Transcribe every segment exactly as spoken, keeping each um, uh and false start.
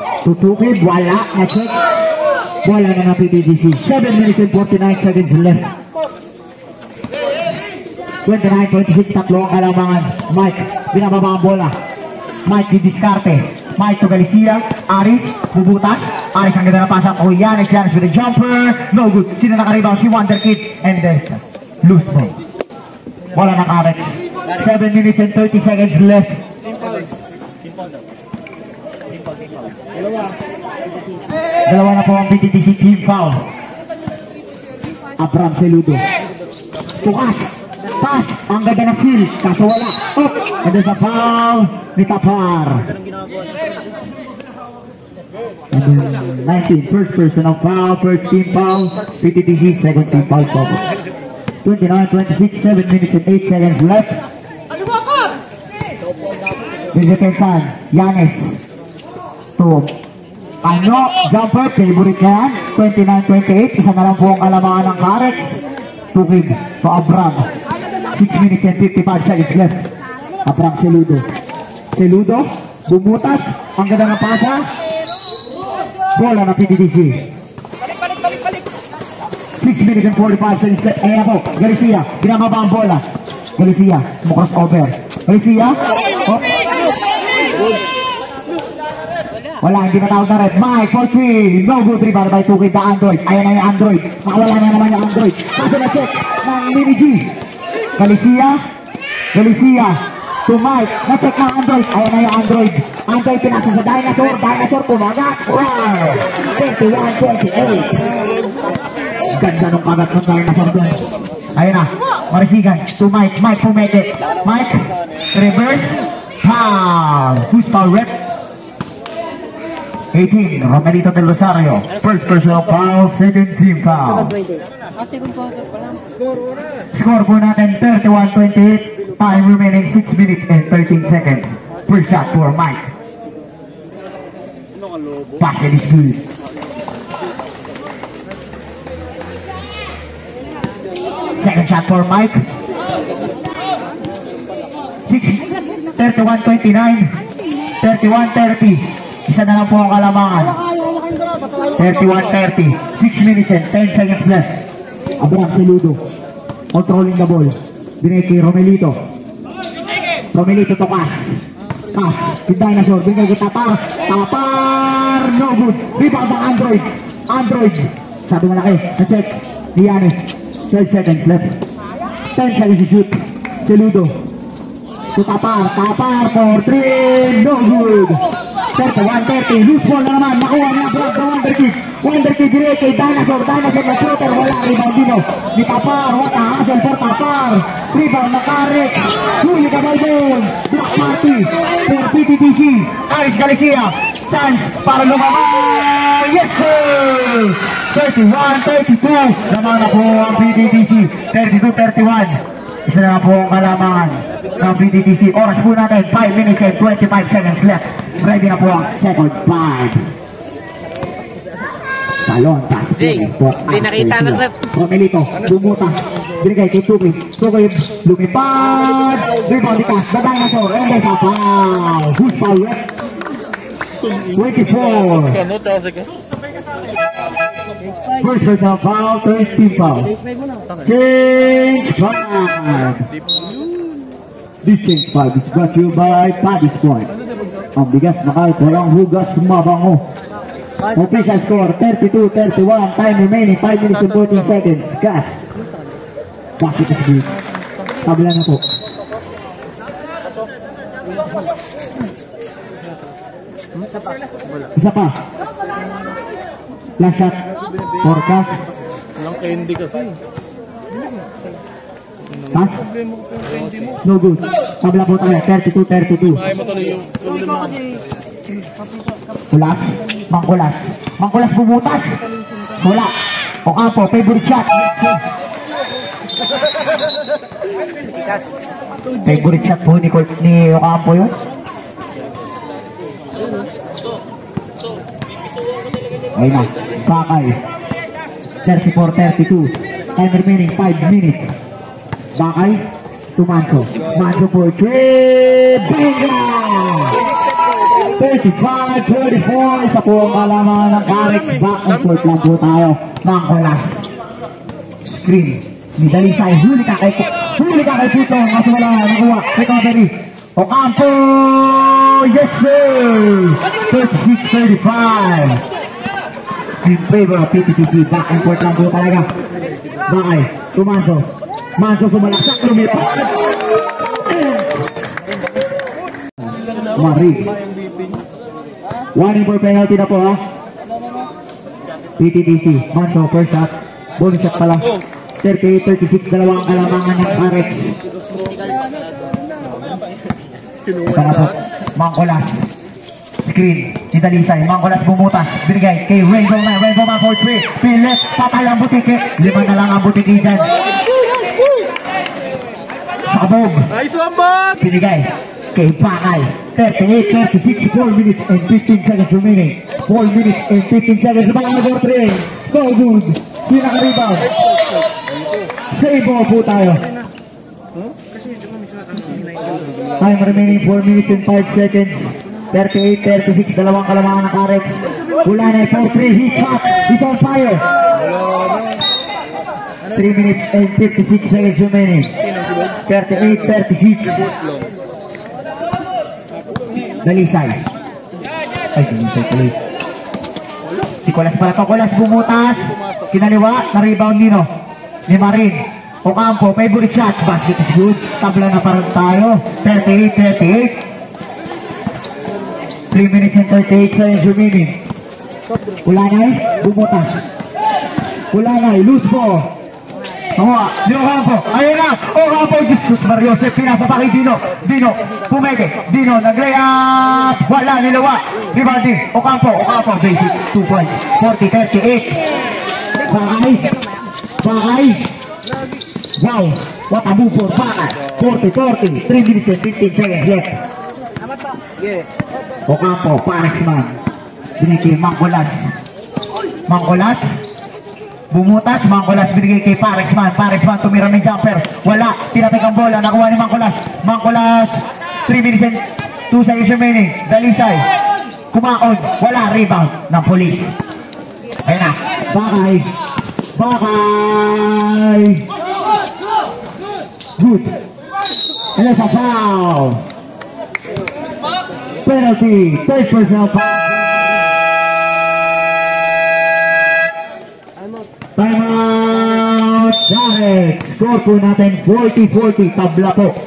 Tutukin, wala. Na-check. Wala na ng P T T C. seven minutes and forty-nine seconds left. twenty-nine twenty-six, tatlo ang kalamangan. Mike, binababa ang bola. Mike, didiskarte. Mike to Galicia. Aris, bubutas. Aris ang ganda na pasa. Oh, Yanis, Yanis with a jumper. No good. Sino nakarebound? Si Wonder Kid. And there's loose ball. Wala na karet. seven minutes and thirty seconds left. Dalawa na po ang P T T C team foul. Abram Seludo. Tukas. Pass. Ang ganda na seal. Kaso wala. Up. And there's a foul ni Tapar. And then nineteen. First personal foul. First team foul. P T T C second team foul. twenty-nine twenty-six. seven minutes and eight seconds left. Vizikensan. Yanis. To ano, jumper, favorite yan. twenty-nine twenty-eight, isa na lang po ang kalamangan ng Carets. Tukid to Abram. six minutes and fifty-five seconds left. Abram Seludo. Seludo, bumutas. Ang ganda ng pasa. Bola na P T T C. six minutes and forty-five seconds left. Ayan na po, Galicia. Ginamaba ang bola. Galicia, cross-over. Galicia, oh. Wala, hindi natawag na red. Mike for three. No good rebound by Tukid na Android. Ayan na yung Android. Makawala na naman yung Android. Kasi na check ng Mini G. Galicia. Galicia. To Mike. Na-check ng Android. Ayan na yung Android. Android pinasa sa Dinosaur. Dinosaur kumagat. Wow! thirty-one twenty-eight. Ganda nung kagat ng Dinosaur dun. Ayan na. Marisigan. To Mike. Mike pumete. Mike. Reverse. Foul. Who's foul rep? eighteen, Romelito del Rosario. First personal foul, second team foul. Score po natin thirty-one twenty-eight. Time remaining six minutes and thirteen seconds. First shot for Mike. Basket is good. Second shot for Mike. thirty-one twenty-nine. thirty-one thirty. Isa na lang po ang kalamangan. thirty-one thirty. six minutes and ten seconds left. Abram Seludo. Controlling the ball. Binay kay Romelito. Romelito to pass. Pass. Yung Dinosaur. Binay kay Tapar. Tapar. No good. Rebound ang Android. Android. Sabi malaki. Na-check. Yanis. twelve seconds left. ten seconds to shoot. Seludo. To Tapar. Tapar for three. No good. thirty-one thirty, loose ball na naman, nakuha niya Brad na Wonder Kid. Wonder Kid direct kay Dinosaur, Dinosaur na shooter, wala, rebound dino. Ni Tapar, what a hustle for Tapar. Rebound na Carek, huli ka Balbon. Black Marty, for P T T C. Aris Galicia, chance para lumabas. Yes sir! thirty-one thirty-two, naman na po ang P T T C. thirty-two thirty-one, isa na po ang kalamangan ng P T T C. Oras po natin, five minutes and twenty-five seconds left. Ready na po ang second five. Talon, pass. Jay, hindi nakita ng rep. Romelito, bumuta. Binigay kay Tukid. Tukid, lumipad. Rebound ni Cass. The Dinosaur. And there's a foul. Who's foul yet? twenty-four. First personal foul, third team foul. Change five. This change five is brought to you by Paddy's Point. Ang bigas na kahit walang hugas, mabango. Official score, thirty-two thirty-one. Time remaining, five minutes and fourteen seconds. Gas. Bakit is good. Kabila na po. Isa pa. Last shot. Forecast. Walang candy kasi. Pass. No good. Kabila po tayo, thirty-two thirty-two. Kulas. Mangkulas. Mangkulas bumutas. Wala. O Campo, favorite shot. Favorite shot po ni, ni Ocampo yun. Ayun na. Bakay. thirty-four thirty-two. Time remaining five minutes. Bakay. To Manso. Manso for three. Bingo! thirty-five thirty-four. Isa po ang kalamangan ng Carex. Back and forth lang po tayo. Mangkulas. Screen. Ni Dalisay. Huli ka kay Huli ka kay Puto. Kaso wala nakuha. Recovery. Ocampo. Yes sir. thirty-six thirty-five. In favor of P T P C. Back and forth lang po talaga. Bakay. Tumanso. Manso sumalaksak. Lumipad. Mari. One in for penalty na po ha. P T T C. Manso first shot. Bonus shot pala. thirty-eight thirty-six. Dalawang kalamangan ng Carex. Ito na po. Mangkulas. Screen. Dalisay. Mangkulas bumutas. Binigay kay Rainbow Man. Rainbow Man for three. Pilit. Patay ang butiki. Lima na lang ang butiki dyan. Sabog. Nice one, bud! Binigay kay Bakay. thirty-eight thirty-six. four minutes and fifteen seconds remaining. four minutes and fifteen seconds. Mga number three. So good. Pinaka-rebound. Save ball po tayo. Time remaining four minutes and five seconds. thirty-eight thirty-six. Dalawang kalamangan ng Carex. Ulanay for three. He shot. He's on fire. three minutes and fifty-six seconds remaining. thirty-eight thirty-six. Dalisay. Ay, Dalisay tuloy. Si Kulas pala to. Kulas bumutas. Kinaliwa. Na-rebound nino. Ni Marin. Ocampo. Favorite shot. Basket is good. Tabla na parang tayo. thirty-eight thirty-eight. three minutes and thirty-eight seconds remaining. Ulanay. Bumutas. Ulanay. Loose ball. Nakuha, di Ocampo, ayun na, Ocampo, Jesus Mariose, pinasa pa kay Dino, Dino, pumege, Dino, nag-layup, wala, nilawa, rebounding, Ocampo, Ocampo, basic, two points, forty thirty-eight, Bakay, Bakay, wow, what a move for Bakay, forty forty, three minutes and fifteen seconds left, Ocampo, Parisman, binigay Mangkulas, Mangkulas, bumutas, Mangkulas binigay kay Parisman. Parisman tumira ng jumper. Wala, tinapik ang bola. Nakuha ni Mangkulas. Mangkulas, three minutes and two seconds remaining. Dalisay. Kumakon. Wala, rebound ng Police. Ayun na. Bakay. Bakay. Good. And it's a foul. Penalty. Third personal foul. Timeout! Carex! Score po natin forty forty. Tabla po.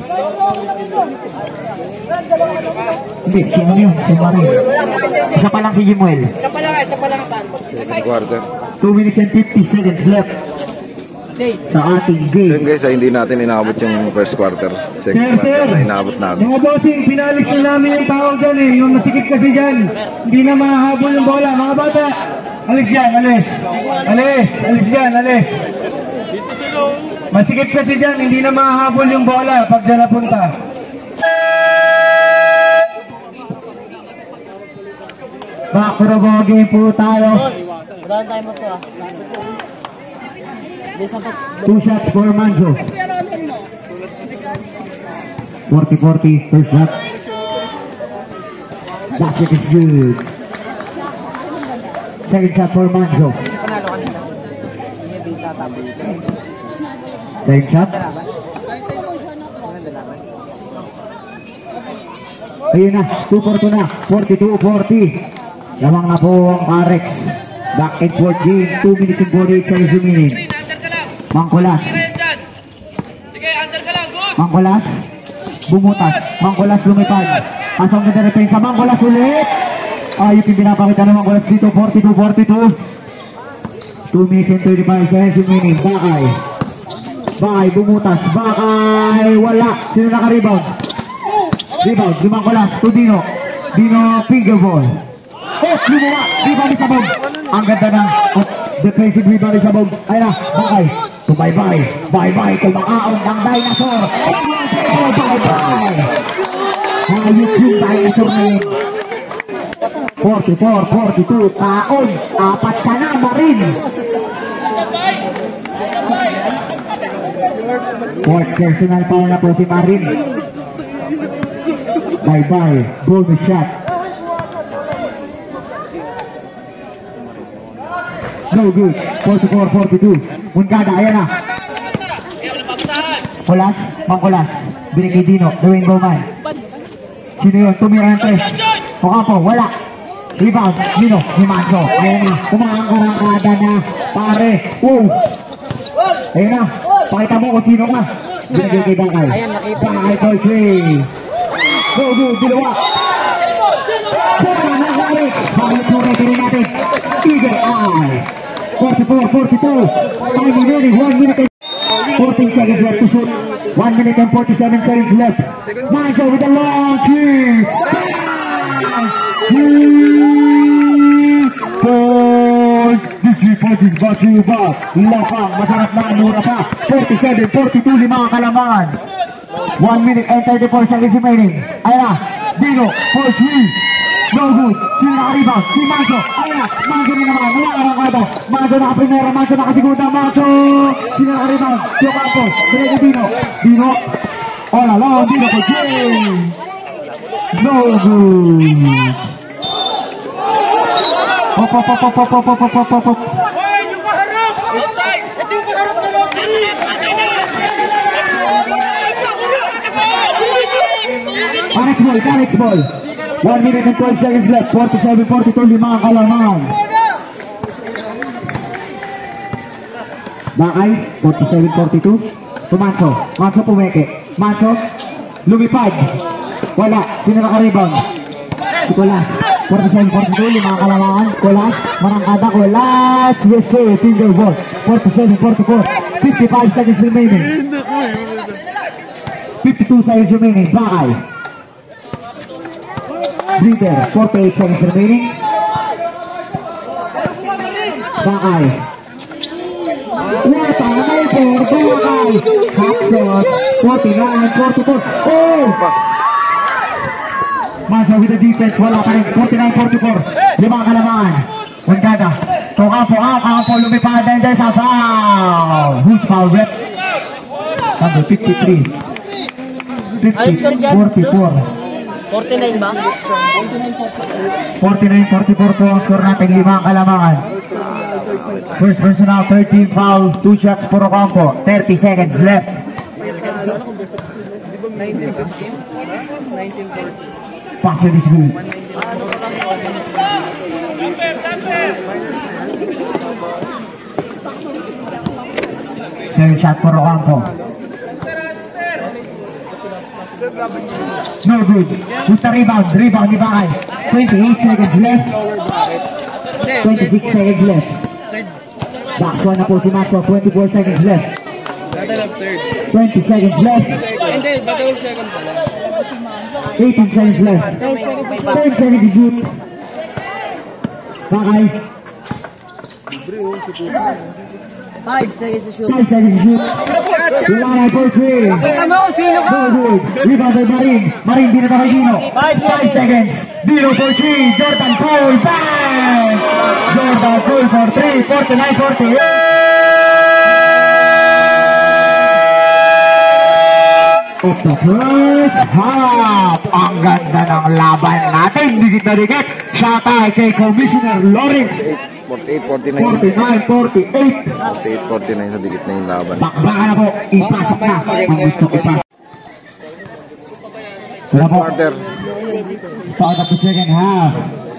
Hindi, si ano yun? Si Marin. Isa pa lang si Jimuel. Isa pa lang, isa pa lang saan. Second quarter. two minutes and fifty seconds left sa ating game. Yun guys, ay hindi natin inabot yung first quarter. Sir, Second sir! quarter na inabot namin. Mga bossing, pinalis na namin yung tao dyan eh. Yung masikip kasi dyan. Hindi na mahabol yung bola. Mga bata, alis dyan, alis. Alis, alis dyan, alis. Masikip kasi dyan, hindi na mahabol yung bola pag dyan napunta. Back to the ball game po tayo. Two shots for Manso. forty forty, first shot. Basket is good. Second shot for Manso. Second shot. Ayun na, two for two na. forty-two forty. Lamang na po ang Carex. Back and forth game. two minutes and forty-eight seconds remaining. Mangkulas. Mangkulas. Bumutas. Mangkulas lumipad. Asang ganda na pensa. Mangkulas ulit. Ayun yung pinapakita ng Mangkulas dito. forty-two forty-two. two minutes and thirty-five seconds remaining. Bakay. Bakay bumutas. Bakay. Wala. Sino naka-rebound? Rebound. Si Mangkulas. To Dino. Dino finger ball. Oh, lumuwa. Rebound sa bog. Ang ganda ng oh, defensive rebound sa bog. Ayun na. Bakay. Bye-bye. Bye-bye. Kumakaon ng dinosaur. Oh, bye-bye. Ayos yung dinosaur na yun. forty-four forty-two. Taon. Apat ka na, Marin. Fourth personal foul na po si Marin. Bye-bye. Bonus shot. No good. forty-four forty-two. Mungkada, ayan na. Kulas, Mang Kulas. Binigay Dino, Dwayne Bowman. Sino yun? Tumira ng tres. Ocampo, wala. Rebound, Dino, Himanso. Ayan na, kumakangkarangkada na. Pare, wow. Ayan na, pakita mo kung sino ka. Binigay kay Bakay. Bakay for three. No good, dalawa. Pura na galit. Bakit mo referee natin? Eagle Eye. forty-four forty-two. Time remaining, one minute and fourteen seconds left to shoot. one minute and forty-seven seconds left. Manso with a long three. Three points. This three points is brought to you by Lapang. Masarap na, mura pa. forty-seven forty-two, lima kalamangan. one minute and thirty-four seconds remaining. Ayan na, Dino for three. No good. Sino nakaribang? Si Manso. Ayan na, Manso na naman. Wala ka nakakado. Manso nakaprimera, Manso nakasigunda. Manso! Sino nakaribang? Si Ocampo. Dino Dino. Dino. All along, Dino for three. No good. Hop, hop, hop, hop, hop, hop, hop, hop, hop, hop. Alex ball, Alex ball. one minute and twelve seconds left. forty-seven forty-two, lima ang kalamangan. Bakay, forty-seven forty-two. Tumanso, Manso pumeke. Manso, lumipad. Wala, sino nakaribang? Si Kulas. forty-seven forty-two, lima ang kalamangan. Kulas, marangkada Kulas. Yes sir, finger ball. forty-seven forty-four, fifty-five seconds remaining. fifty-two seconds remaining. Bakay. Breather, forty-eight seconds remaining. Bakay. What a night for Bakay. Half shot, forty-nine forty-four. Oh! Manso with the defense, wala pa rin. forty-nine forty-four. Limang kalamangan. Mungkada. Ocampo, Ocampo, lumipad and there's a foul. Who's foul rep? Number fifty-three. fifty, forty-four. forty-nine ba? forty-nine forty-four po ang score natin, lima ang kalamangan. First personal, thirteen foul, two shots for Ocampo, thirty seconds left. Passion is good. Seven shot for Ocampo. No good. Gusta rebound. Rebound ni Bakay. twenty-eight seconds left. twenty-six seconds left. Back one na po si Maxwell. twenty-four seconds left. twenty seconds left. Hindi, battle second pala. eighteen seconds left. ten seconds to shoot. Bakay. five seconds to shoot. five seconds to shoot. Wala na for three. Kita mo kung sino ka. No good. Rebound by Marin. Marin, Dino kay Dino. five seconds. Dino for three. Jordan Cole. Bang! Jordan Cole for three. forty-nine forty-eight. Of the first half. Ang ganda ng laban natin. Dikit na dikit. Sa tayo kay Commissioner Lawrence. forty-eight forty-nine. forty-nine forty-eight. forty-eight forty-nine sa dikit na yung laban. Bakbaka na po. Ipasok na. Ang gusto ipasok. Wala po. Quarter. Start of the second half.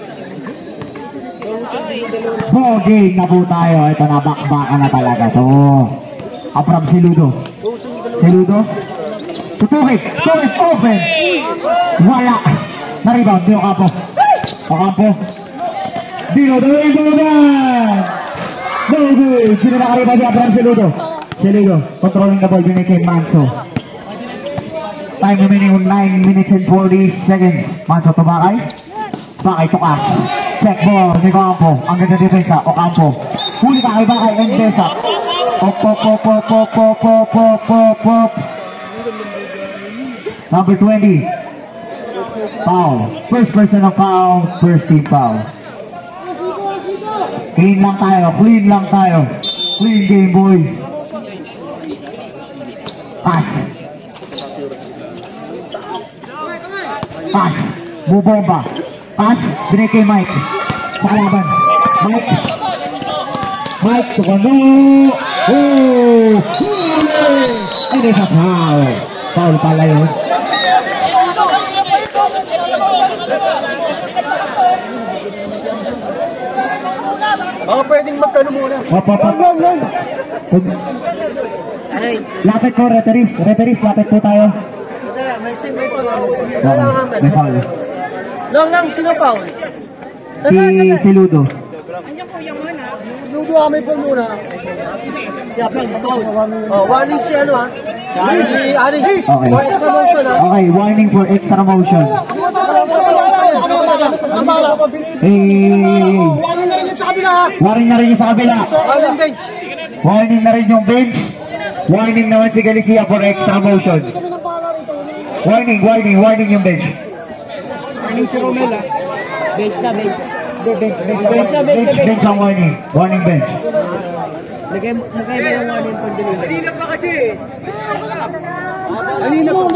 Ball game na po tayo. Ito na, bakbaka na talaga to. Abram si Ludo. Si Ludo. Tutukit. Tutukit. Open. Wala. Na-rebound. Di Ocampo. Ocampo. Dino. Dino. Dino. No good. Sino nakariband ni Abram si Ludo? Si Ludo. Controlling the ball. Binay kay Manso. Time remaining nine minutes and forty seconds. Manso to Bakay. Bakay to Cash. Check ball ni Ocampo. Ang ganda defensa. Ocampo. Huli ka kay Bakay and Desa. Pop, pop, pop, pop, pop, pop, pop, pop, pop, pop. Number twenty. Foul. First person of foul. First team foul. Clean lang tayo. Clean lang tayo. Clean game, boys. Pass. Pass. Bubomba. Pass. Binay kay Mike. sa kalaban. Mike. Mike, tukano. Oh! Ano sa foul? Foul pala yun. Baka pwedeng magkano muna. Hop, hop, hop. Lapit po, referees. Referees, lapit po tayo. May sin, may foul. Okay, may foul. Lang lang, sino foul? Si, si Ludo. Ludo kami po muna. Si Apel, foul. Oh, warning si ano ha? Si Aris. Okay. For extra motion ha? Okay, warning for extra motion. Hey, warning na rin yung sa kabila. Warning bench. Warning na rin yung bench. Warning naman si Galicia for extra motion. Warning, warning, warning yung bench. Si Romel ha? Bench na, bench. Bench, bench, bench ang warning. Warning bench. Lagay mo ba yung warning for delivery? Kanina pa kasi eh. Kanina po.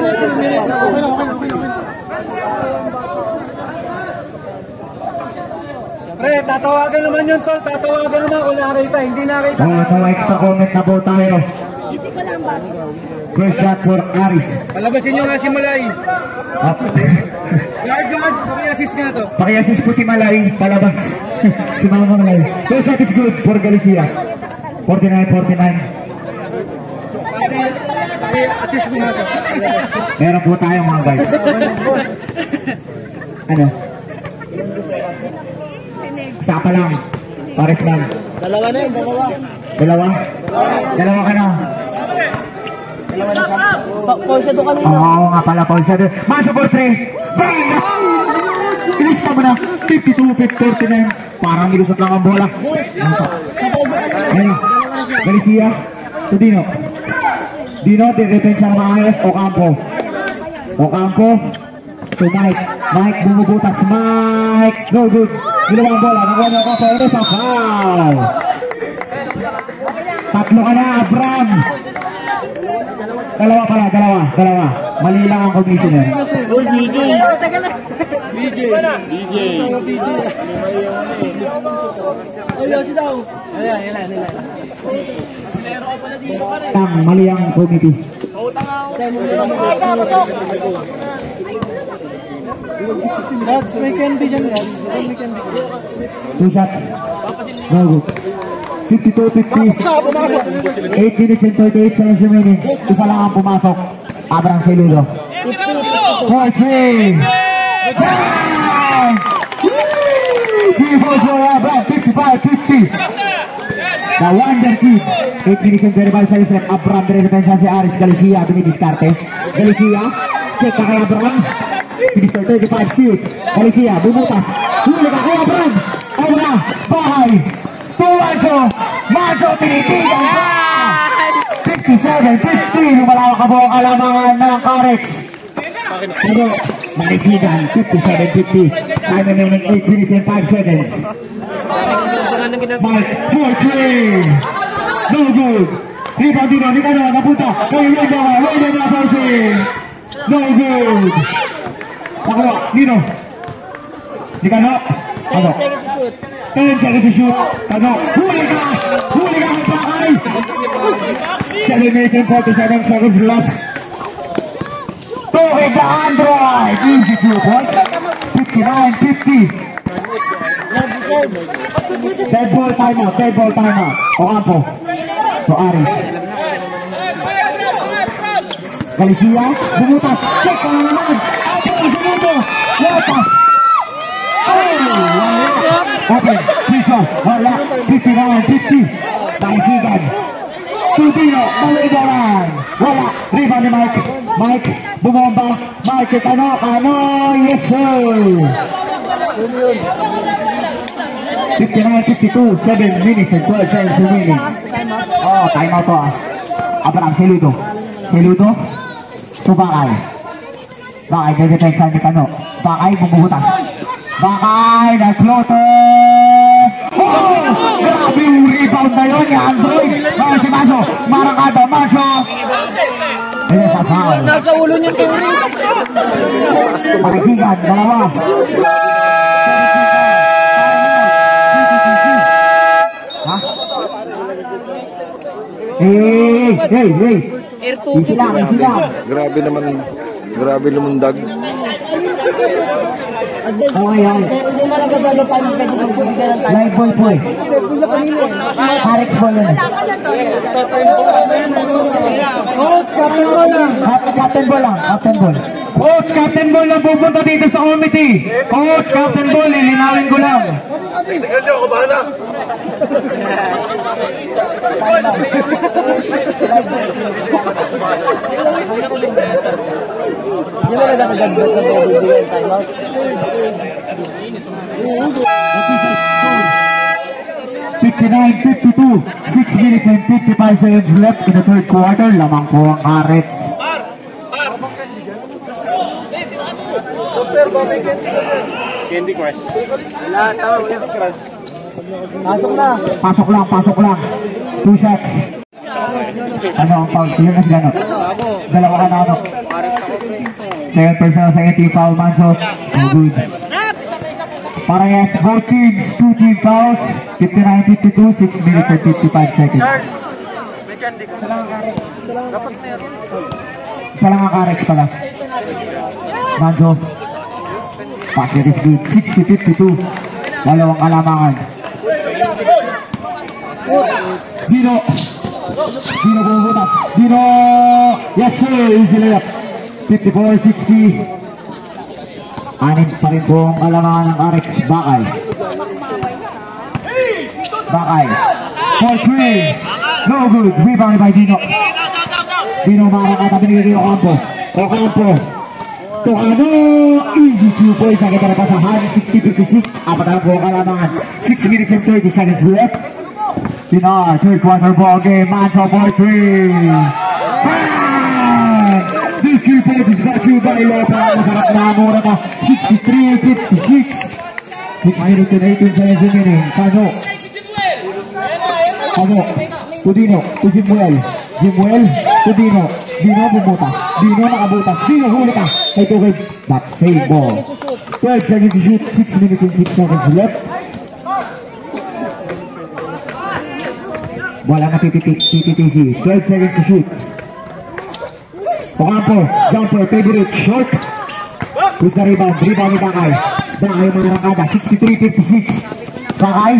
Pre, tatawagan naman yun tol. Tatawagan naman kung nakita. Hindi nakita. Oh, no extra comment na po tayo. First shot for Aris. Palabasin nyo nga si Malay. Up. Guard, guard. Paki-assist nga to. Paki-assist po si Malay. Palabas. Si Mama Malay. First shot is good for Galicia. forty-nine forty-nine. Paki-assist ko nga to. Meron po tayong mga guys. Ano? Isa pa lang. Pares lang. Dalawa na yun, dalawa. Dalawa? Dalawa ka na. Paul siya doon kanina. Oo nga pala, Paul siya doon. Maso for three. Bang! Ilista mo na. fifty-two forty-nine. Parang nilusot lang ang bola. Ayun. Galicia. So Dino. Dino, di-defense ang maayos. Ocampo. Ocampo. To Mike. Mike bumubutas. Mike. Go, good. Dilawang bola. Nakuha niya Ocampo. Ito sa foul. Tatlo ka na, Abram. Dalawa pala, dalawa, dalawa. Mali lang ang commissioner. Oh, B J. Teka lang. B J. B J. B J. Oh, Yoshi daw. Ayan, ayan, ayan. Tang, mali ang committee. Dads, may candy dyan, Dads. May candy. Two shots. No good. fifty-two fifty. eight minutes and thirty-eight seconds remaining. Isa lang ang pumasok. Abraham Celudo. four three. Bang! Abraham, fifty-five fifty. The Wonder Kid. eight minutes and thirty-five seconds left. Abraham, dire-depensa si Aris. Galicia, dumidiskarte. Galicia, check ka kay Abraham. Finish thirty-five feet. Galicia, bumutas. Huli ka kay Abraham. Abraham, bahay. Tuwanso, Manso, tinitigan pa! fifty-seven fifty, lumalawak ka po ang kalamangan ng Carex. Pero, malisigan, fifty-seven fifty. Time remaining eight minutes and five seconds. Mike, four three. No good. Rebound dito, di ka na, napunta. Kay Wenda, Wenda na forcing. No good. Nakuha, Nino. Di ka na. Ano? ten seconds to shoot. Ano? Huli ka! Huli ka ang pakay! seven minutes and forty-seven seconds left. Toke the Android! Easy two points. fifty-nine fifty. Third ball timeout. Third ball timeout. Ocampo. So Aris. Galicia. Bumutas. Check ang naman. Apo ang segundo. Wata. Open, piso, wala, fifty-nine fifty. Taisigan. Tudino, maligaran. Wala, rebound ni Mike. Mike, bumomba. Mike, kano, kano, yes sir. fifty-nine fifty-two, seven minutes and twelve seconds remaining. Oh, time out to ah. Abraham, Celudo. Celudo, Subakay. Bakay, nag-depensa ni Kano. Bakay, bumubutas. Bakay, nag-floater! Oh! Grabe yung rebound na yun ni Android! Oh, si Maso, marangkada, Maso! Ayan sa foul. Nasa ulo niya ito. Pakisigan, dalawa. hey, hey. Easy lang, easy lang. Grabe naman. Grabe lumundag. Okay, okay. Hindi malagabalo pa yung pwede kong bumigyan ng time. Live ball po eh. Harex ball yun. Coach, captain ball lang. Captain ball lang, captain ball. Coach, captain ball lang pupunta dito sa committee. Coach, captain ball, lilinawin ko lang. Hindi mo nagkakagagdas na bumibigyan ng time out. fifty-nine fifty-two, six minutes and fifty-five seconds left in the third quarter. Lamang po ang Harex. Candy Crush. Pasok na. Pasok lang, pasok lang. Two shots. Ano ang foul? Sila na ganot. Dalawa ka na ano. Second personal, second team foul, Manso. No good. Para yes, four teams, two team fouls. fifty-nine fifty-two, six minutes and fifty-five seconds. Isa lang ang Harex pala. Manso. Packet is good. sixty fifty-two. Dalawang kalamangan. Dino. Dino bubutas. Dino. Yes sir. Easy layup. fifty-four sixty. Anin pa rin po ang kalamangan ng Harex. Bakay. Bakay. four three. No good. Rebound by Dino. Dino makakatabi ni Rio Campo. Ocampo. Tocano. Easy two points. Nakita na pasahan. sixty fifty-six. Apat na po ang kalamangan. six minutes and thirty seconds left. Pinar, third quarter ball game. Manso four three. This three points is brought to you by Lopez. Masarap na mura ka. sixty-three fifty-six. six minutes and eighteen seconds remaining. Kano. Kano. To Dino. To Jimuel. Jimuel. To Dino. Dino bumuta. Dino nakabutas. Dino huli ka. Kay Tukid. Back save ball. twelve seconds to shoot. six minutes and six seconds left. Wala na P T T C. twelve seconds to shoot. Ocampo, jumper, favorite, short. Who's the rebound? Rebound ni Bakay. Bakay mga rakada. sixty-three fifty-six. Bakay.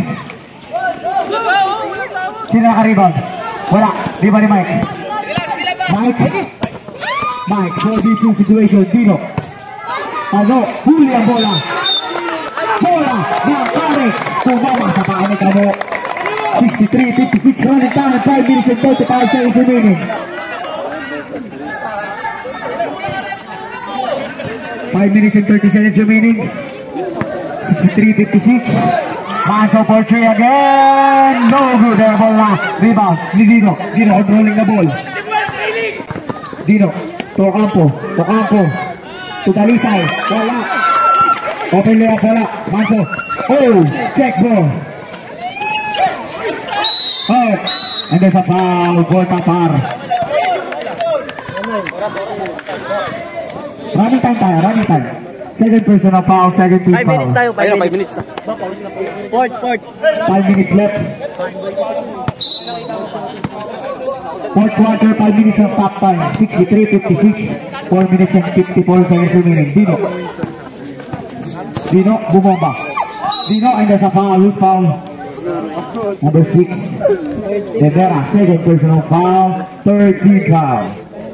Sino naka-rebound? Wala. Rebound ni Mike. Mike. Mike, four v two situation. Dino. Ano? Huli ang bola. Bola ng Harex. Tumama sa paa ni Kamo. sixty-three fifty-six. Running down at five minutes and thirty-five seconds remaining. five minutes and thirty seconds remaining. sixty-three fifty-six. Manso for three again. No good. Air ball na. Rebound. Ni Dino. Dino controlling the ball. Dino. To Ocampo. Ocampo. To Dalisay. Wala. Open layup. Wala. Manso. Oh. Check ball. Oh. And there's a foul. Ball Tatar. Running time tayo, running time. Second personal foul, second team foul. five minutes tayo, five minutes na. Port, port. five minutes left. Fourth quarter, five minutes of stop time. sixty-three fifty-six. four minutes and fifty-four seconds remaining. Dino. Dino, bumomba. Dino, and there's a foul. Who's foul? Number six. Devera, second personal foul, third team foul.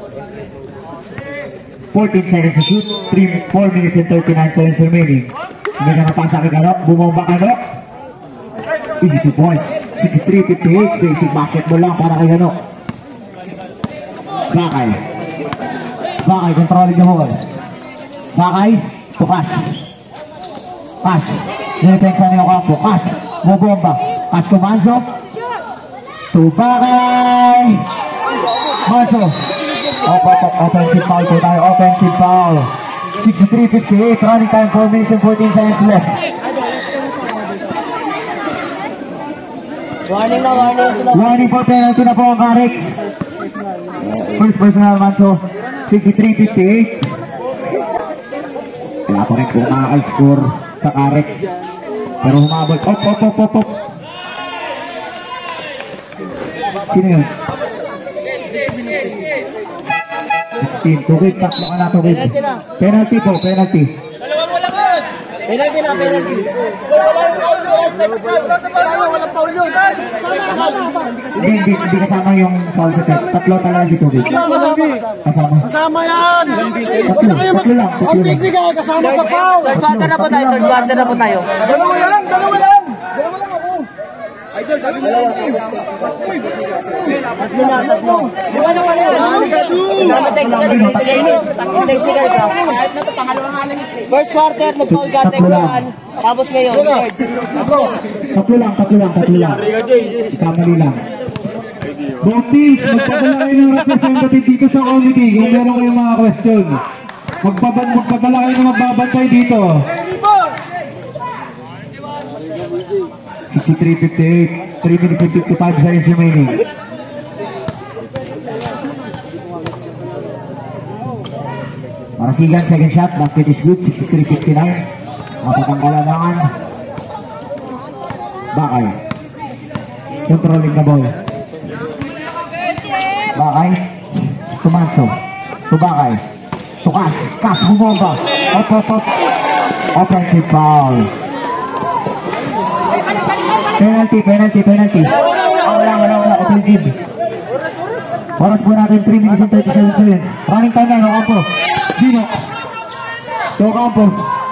fourteen seconds to shoot, three, four minutes and thirty-nine seconds remaining. Hindi na napasa kay Kano, bumomba Kano. Easy two points, sixty-three fifty-eight, basic basketball lang para kay Kano. Bakay. Bakay, controlling the ball. Bakay, to Cash. Cash, nirepensa niyo Ocampo. Cash, bumomba. Cash to Manso. To Bakay. Manso. Offensive foul po tayo, offensive foul. sixty-three fifty-eight, running time, four minutes and fourteen seconds left. Warning na, warning. Warning for penalty na po ang Harex. First personal, Manso, sixty-three fifty-eight. Wala pa rin po makaka-score sa Harex. Pero humabol. Op, op, op, op, op. Sino yun? sixteen. Tukid, tatlo ka na tukid. Penalty po, penalty. Penalty na, penalty. Walang foul yun. Walang foul yun. Hindi, hindi, hindi kasama yung foul sa set. Tatlo talaga si Tukid. Kasama, Kasama. kasama yan. Tatlo, tatlo lang, tatlo Ang lang. technique ay kasama sa foul. Third quarter na po tayo, third quarter na po tayo. Dalawa lang, dalawa lang. Dalawa lang ako. Idol, sabi mo lang. Tatlo na, tatlo. Dalawa lang ako. Kasama technical, technical, technical ka. First quarter, nag-foul ka, technical. Tapos ngayon, third. Tatlo lang, tatlo lang, tatlo lang. Kamali lang. Botis, magpadala kayo ng representative dito sa committee kung meron kayong mga question. Magbaban, magpadala kayo ng magbabantay dito. sixty-three fifty-eight, three minutes and fifty-five seconds remaining. Marasigan, second shot, basket is good, sixty-three fifty-nine. Apat ang kalamangan. Bakay. Controlling the ball. Bakay. Tumanso. Tubakay. Tukas. Kas. Bumomba. Op, op, op. Offensive foul. Penalty, penalty, penalty. Wala, wala, wala. Offensive. Oras po natin three minutes and thirty-seven seconds. Running time na, no kampo. Dino. To kampo.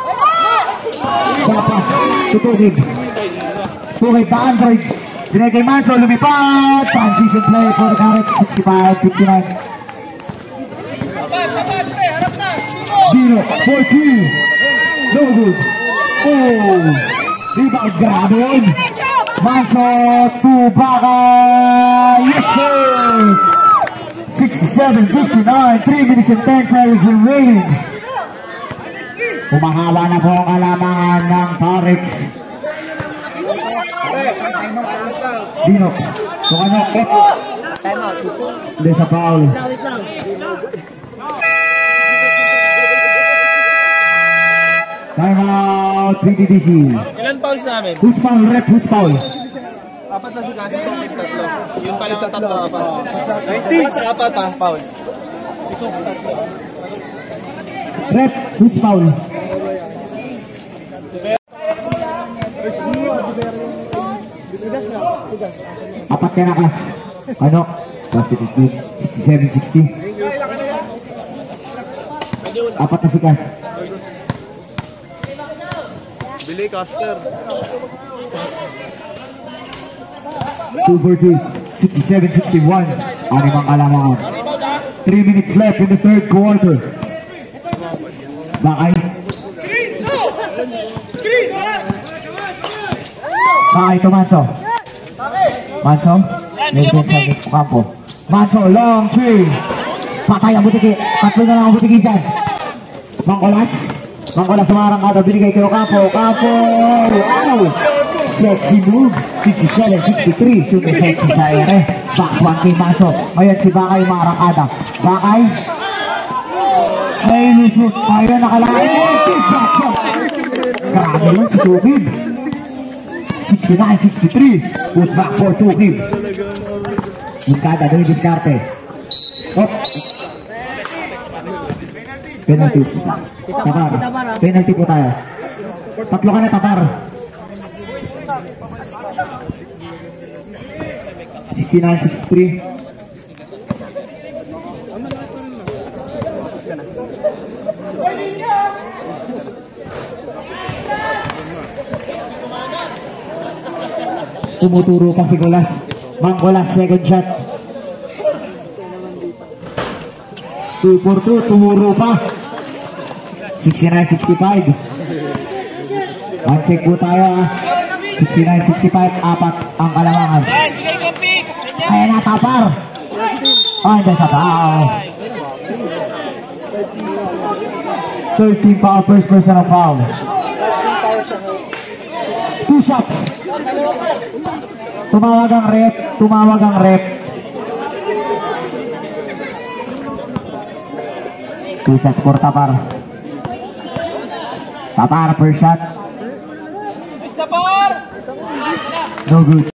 Dapat. Tutugid. Tukid na Android. Dinay kay Manso, lumipad. Transition play for the Carrots, sixty-five fifty-nine. Dino, four three. No good. Oh. Rebound, grabe yun. Manso, Tubaka. Yes, sir. sixty-seven fifty-nine. three minutes and ten seconds remaining. Umahaba na po ang kalamangan ng Carrots. Dino, kung ano, F. Hindi sa foul. Time out, P D D C. Ilan fouls namin? Who's foul, rep, who's foul? Apat na si Kasi, Tokit, tatlo. Yun pa lang ang tatlo, apat. nineteen! Apat ah, foul. Rep, who's foul? Apat ka na ka. Ano? sixty-seven sixty. Apat na si Kas. Billy Caster. two forty, sixty-seven sixty-one. Anim ang kalamangan. three minutes left in the third quarter. Bakay. Bakay to Manso. Manso. Meron sa kampo. Manso, long three. Patay ang butiki. Tatlo na lang ang butiki dyan. Mangkolas. Mangkolas sumarang kada. Binigay kayo Kapo. Kapo. Wow. Sexy move. sixty-seven sixty-three. Sumisexy sa ere. Back one kay Manso. Ngayon si Bakay marang ada. Bakay. May lusot. Ayun nakalain. Grabe yun si Tukid. sixty-nine sixty-three. Put back for Tukid. Yung kada doon yung diskarte. Op. Penalty. Tapar. Penalty po tayo. Tatlo ka na tapar. sixty-nine sixty-three. Tumuturo pa si Golas. Manggolas second shot. two for two, tumuro pa. sixty-nine sixty-five. One check po tayo ha. sixty-nine sixty-five, apat ang kalamangan. Ayan na, tapar. Oh, hindi sa tao. thirteen pa ang first personal foul. Two shots. Tumawag ang rep, tumawag ang rep. Two shots for Tapar. Tapar, first shot. No good.